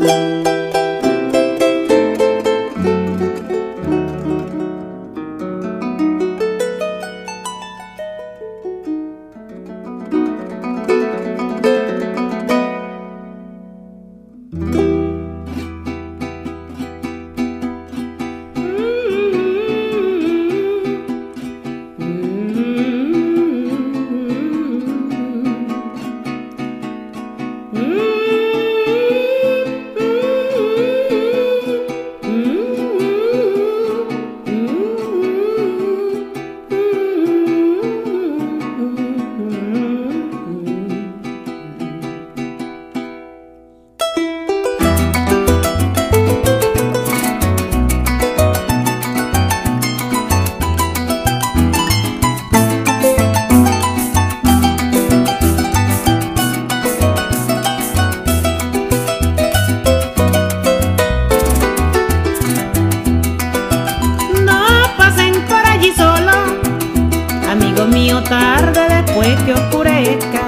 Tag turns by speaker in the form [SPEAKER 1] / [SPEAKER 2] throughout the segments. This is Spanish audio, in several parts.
[SPEAKER 1] Tarde después que oscurezca.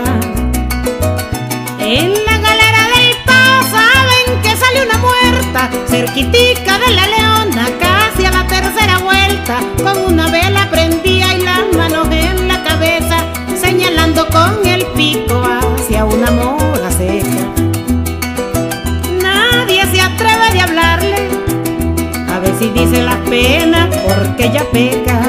[SPEAKER 1] En la galera del Pao saben que sale una muerta, cerquitica de la Leona, casi a la tercera vuelta, con una vela prendida y las manos en la cabeza, señalando con el pico hacia una mora seca. Nadie se atreve de hablarle, a ver si dice las penas porque ella peca.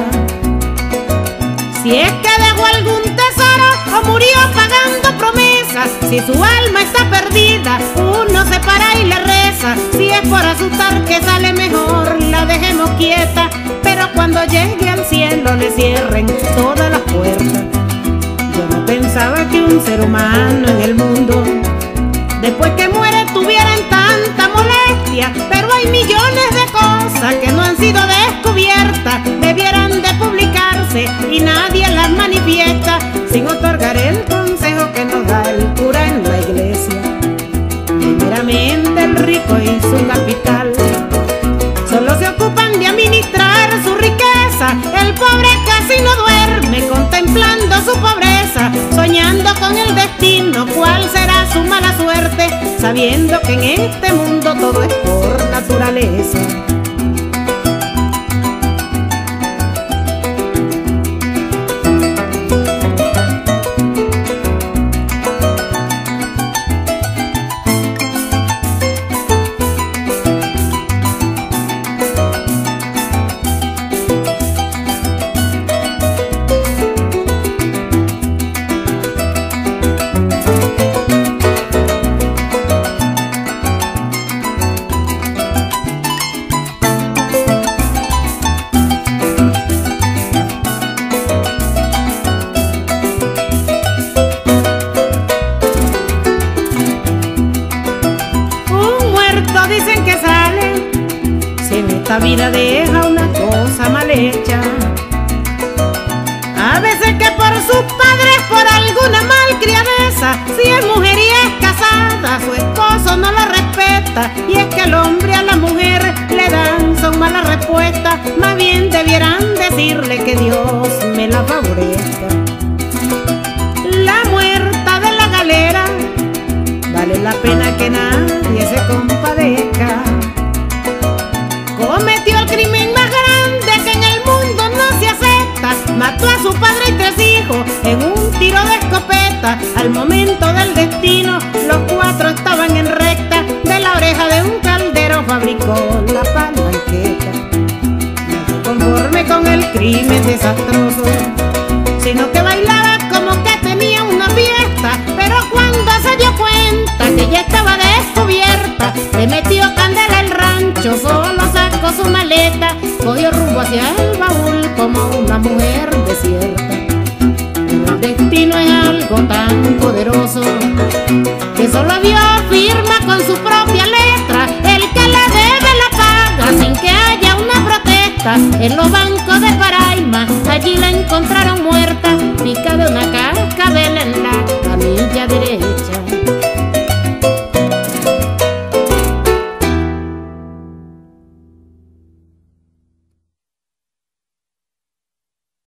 [SPEAKER 1] Si es que dejó algún tesoro o murió pagando promesas, si su alma está perdida, uno se para y le reza. Si es por asustar que sale mejor, la dejemos quieta, pero cuando llegue al cielo le cierren todas las puertas. Yo no pensaba que un ser humano en el mundo, después que muere, tuvieran tanta molestia, pero hay millones de cosas que no han sido descubiertas, debieran de publicarse y nadie las manifiesta, sin otorgar el consejo que nos da el cura en la iglesia. Primeramente el rico y su capital solo se ocupan de administrar su riqueza, el pobre casi no duerme contemplando su pobreza, soñando con el destino, cuál será su mala suerte, sabiendo que en este mundo todo es por naturaleza. Dicen que sale si en esta vida deja una cosa mal hecha. A veces que por sus padres, por alguna malcriadeza, si es mujer y es casada, su esposo no la respeta. Y es que el hombre a la mujer le dan son malas respuestas, más bien debieran decirle que Dios me la favorezca. La muerta de la galera vale la pena que nadie se compadezca. Cometió el crimen más grande que en el mundo no se acepta. Mató a su padre y 3 hijos en un tiro de escopeta. Al momento del destino, los 4 estaban en recta. De la oreja de un caldero fabricó la palanqueta. No se conforme con el crimen desastroso, sino que bailaba como que tenía una fiesta. Pero cuando se dio cuenta que ya estaba descubierta, le metió candela al rancho, solo sacó su maleta, cogió rumbo hacia el baúl como una mujer desierta. Pero el destino es algo tan poderoso que solo Dios firma con su propia letra. El que le debe la paga sin que haya una protesta. En los bancos de Paraima, allí la encontraron muerta.